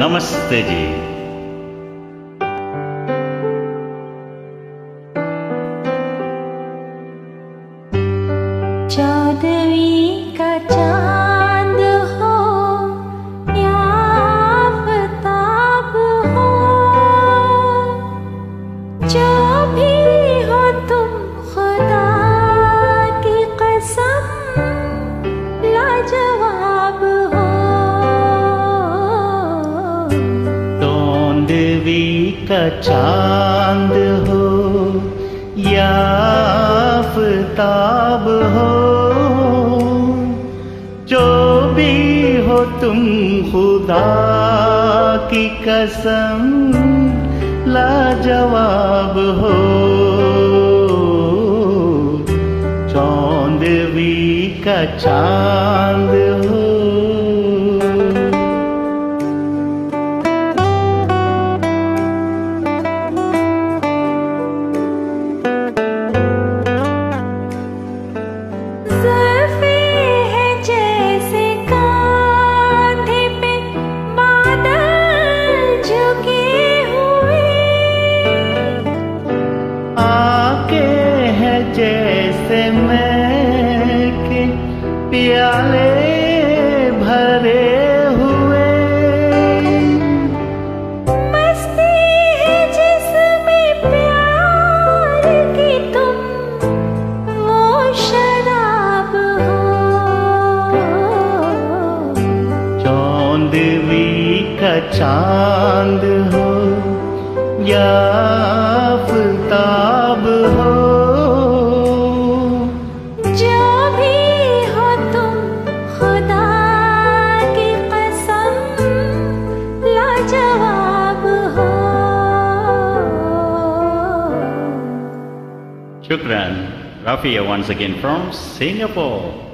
नमस्ते जी। चौदहवीं का चांद हो या आफताब हो, जो भी हो तुम खुदा की कसम लाजवाब हो। चौदहवीं का चांद हो या आफताब हो, जो भी हो तुम खुदा की कसम लाजवाब हो। चौदहवीं का चांद हो। जैसे मैं के प्याले भरे हुए, मस्ती है जिसमें प्यार की तुम वो शराब हो। चौदहवीं का चांद हो या आफताब हो, Shukran. Rafia once again from Singapore.